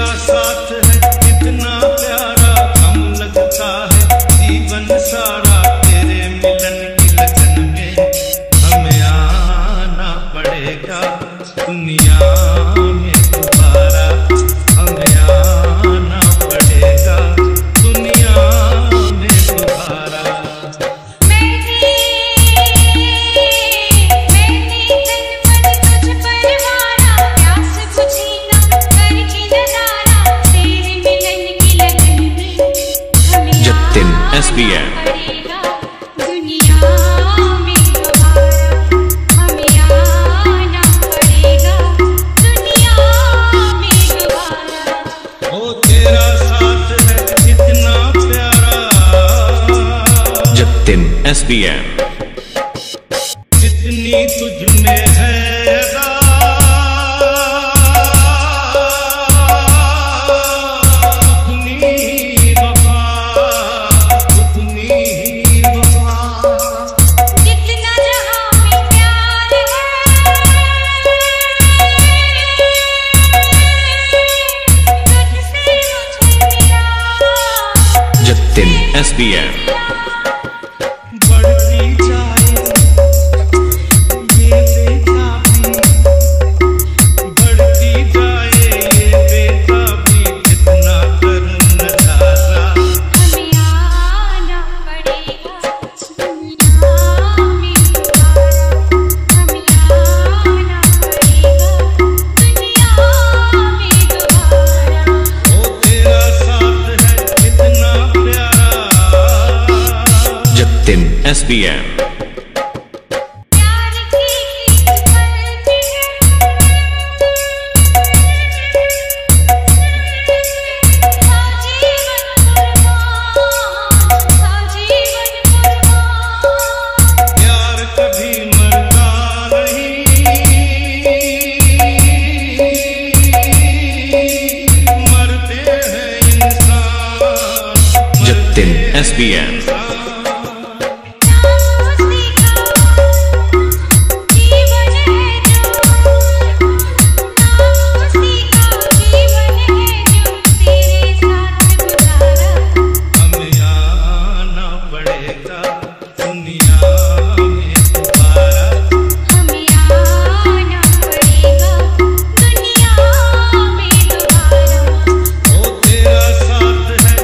साथ है इतना प्यारा, कम लगता है जीवन सारा। तेरे मिलन की लगन में हमें आना पड़ेगा दुनिया में दोबारा, हमें आना पड़ेगा दुनिया में दोबारा। SBM तेरा साथ है इतना प्यारा, जतिन SBM जितनी तुझ में है SBM बढ़ती जाए ये बेताबी, बढ़ती जाए ये बेताबी, जितना करूं नजारा। हमें आना पड़ेगा दुनिया में दोबारा, हमें आना पड़ेगा दुनिया में दोबारा। ओ तेरा साथ है इतना प्यारा, जतिन SBM प्यार की पलती है, साजीवन कुर्बान, प्यार कभी मरता नहीं, मरते हैं इंसान। Jatin SBM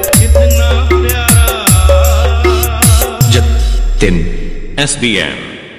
SBM